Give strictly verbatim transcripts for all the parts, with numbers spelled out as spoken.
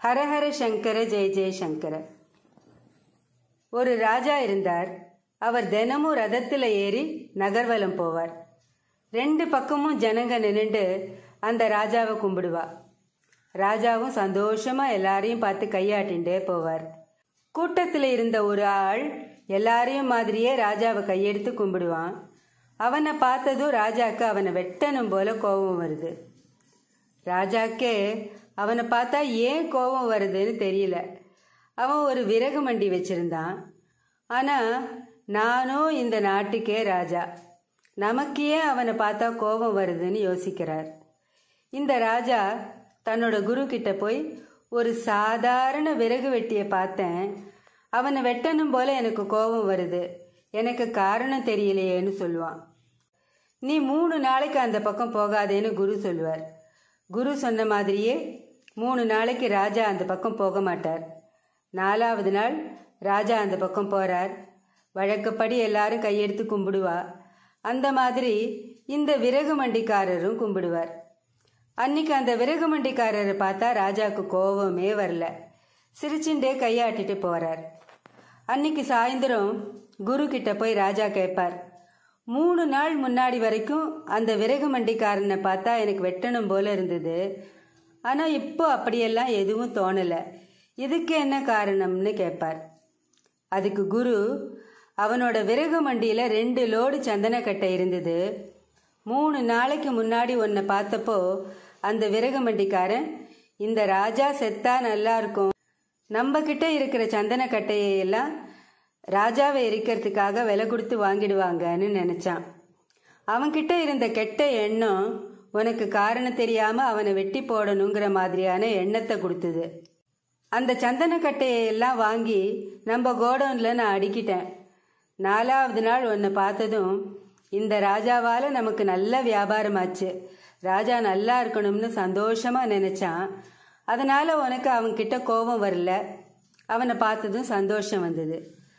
ஹரஹர சங்கர ஜெய ஜெய சங்கர. ஒரு ராஜா இருந்தார். அவர் தினமும் ரதத்தில் ஏறி நகர்வலம் போவார். ரெண்டு பக்கமும் ஜனங்க நின்னுண்டு அந்த ராஜாவை கும்பிடுவா. ராஜாவும் சந்தோஷமா எல்லாரையும் பார்த்து கையாட்டின்ண்டே போவார். கூட்டத்தில் இருந்த ஒரு ஆள் எல்லாரையும் மாதிரியே ராஜாவை கையெடுத்து கும்பிடுவான். அவனை பார்த்ததும் ராஜாக்கு அவனை வெட்டணும் போல கோபம் வருது. ராஜாக்கே அவனை பார்த்தா ஏன் கோபம் வருதுன்னு தெரியல. அவன் ஒரு விறகு மண்டி வச்சிருந்தான். ஆனா நானும் இந்த நாட்டுக்கே ராஜா, நமக்கு ஏன் அவனை பார்த்தா கோபம் வருதுன்னு யோசிக்கிறார். இந்த ராஜா தன்னோட குரு கிட்ட போய், ஒரு சாதாரண விறகு வெட்டியை பார்த்தேன், அவனை வெட்டணும் போல எனக்கு கோபம் வருது, எனக்கு காரணம் தெரியலையேன்னு சொல்லுவான். நீ மூணு நாளைக்கு அந்த பக்கம் போகாதேன்னு குரு சொல்லுவார். குரு சொன்ன மாதிரியே மூணு நாளைக்கு ராஜா அந்த பக்கம் போக மாட்டார். நாலாவது நாள் ராஜா அந்த பக்கம் போறார். வழக்கப்படி எல்லாரும் கையெடுத்து கும்பிடுவா. அந்த மாதிரி இந்த விறகு மண்டிக்காரரும் கும்பிடுவார். அன்னைக்கு அந்த விறகு மண்டிக்காரரை பார்த்தா ராஜாவுக்கு கோபமே வரல. சிரிச்சுண்டே கையாட்டிட்டு போறார். அன்னைக்கு சாயந்தரம் குரு கிட்ட போய் ராஜா கேட்பார், மூணு நாள் முன்னாடி வரைக்கும் அந்த விறகு மண்டிக்காரனை பார்த்தா எனக்கு வெட்டணும் போல இருந்தது, ஆனா இப்போ அப்படியெல்லாம் எதுவும் தோணல, இதுக்கு என்ன காரணம்னு கேட்பார். அதுக்கு குரு, அவனோட விறகு மண்டியில ரெண்டு லோடு சந்தனக்கட்டை இருந்தது. மூணு நாளைக்கு முன்னாடி உன்னை பார்த்தப்போ அந்த விறகு மண்டிக்காரன், இந்த ராஜா செத்தா நல்லா இருக்கும், நம்ம கிட்ட இருக்கிற சந்தனக்கட்டையை எல்லாம் ராஜாவை எரிக்கிறதுக்காக விலை கொடுத்து வாங்கிடுவாங்கன்னு நினைச்சான். அவன்கிட்ட இருந்த கெட்ட எண்ணம் உனக்கு காரணம் தெரியாம அவனை வெட்டி போடணுங்கிற மாதிரியான எண்ணத்தை கொடுத்தது. அந்த சந்தனக்கட்டையை எல்லாம் வாங்கி நம்ம கோடவுன்ல நான் அடுக்கிட்டேன். நாலாவது நாள் உன்னை பார்த்ததும் இந்த ராஜாவால நமக்கு நல்ல வியாபாரம் ஆச்சு, ராஜா நல்லா இருக்கணும்னு சந்தோஷமா நினைச்சான். அதனால உனக்கு அவன்கிட்ட கோபம் வரல, அவனை பார்த்ததும் சந்தோஷம் வந்தது.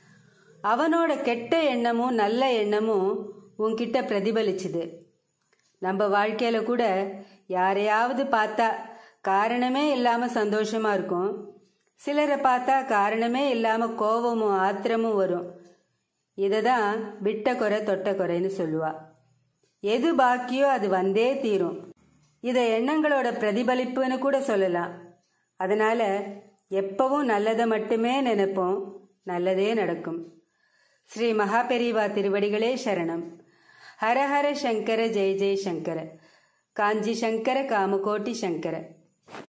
அவனோட கெட்ட எண்ணமும் நல்ல எண்ணமும் உன்கிட்ட பிரதிபலிச்சுது. நம்ம வாழ்க்கையில கூட யாரையாவது பார்த்தா காரணமே இல்லாம சந்தோஷமா இருக்கும், சிலரை பார்த்தா காரணமே இல்லாம கோபமும் ஆத்திரமும் வரும். இததான் விட்ட குறை தொட்ட குறைன்னு சொல்லுவா. எது பாக்கியோ அது வந்தே தீரும். இதை எண்ணங்களோட பிரதிபலிப்புன்னு கூட சொல்லலாம். அதனால எப்பவும் நல்லதை மட்டுமே நினைப்போம், நல்லதே நடக்கும். ஸ்ரீ மகாபெரிவா திருவடிகளே சரணம். ஹரஹர சங்கர ஜெய ஜெய சங்கர. காஞ்சி சங்கர காமகோட்டி சங்கர.